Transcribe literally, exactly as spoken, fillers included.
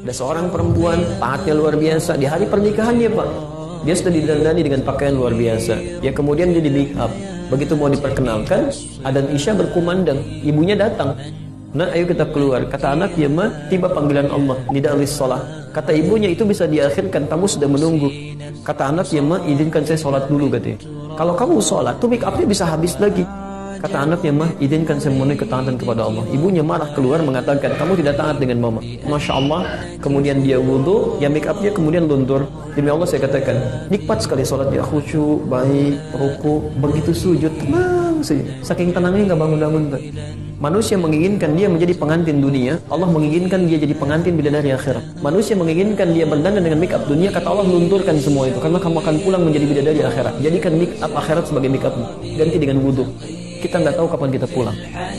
Ada seorang perempuan, taatnya luar biasa. Di hari pernikahannya Pak, dia sudah didandani dengan pakaian luar biasa. Ya kemudian dia di make up. Begitu mau diperkenalkan, adzan Isya berkumandang. Ibunya datang. Nah, ayo kita keluar. Kata anak, ya mah, tiba panggilan Allah, nida alis sholat. Kata ibunya, itu bisa diakhirkan, tamu sudah menunggu. Kata anak, ya mah, izinkan saya sholat dulu katanya. Kalau kamu sholat, tuh make upnya bisa habis lagi. Kata anaknya, mah, izinkan saya memenuhi ketaatan kepada Allah. Ibunya marah keluar mengatakan, kamu tidak taat dengan mama. Masya Allah. Kemudian dia wudhu, ya make upnya kemudian luntur. Demi Allah saya katakan, nikmat sekali sholatnya, khusyuk, baik, ruku, begitu sujud, tenang saja. Saking tenangnya nggak bangun-bangun. Manusia menginginkan dia menjadi pengantin dunia, Allah menginginkan dia jadi pengantin bidadari akhirat. Manusia menginginkan dia berdandan dengan make up dunia, kata Allah lunturkan semua itu, karena kamu akan pulang menjadi bidadari akhirat. Jadikan make up akhirat sebagai make up, ganti dengan wudhu. Kita nggak tahu kapan kita pulang.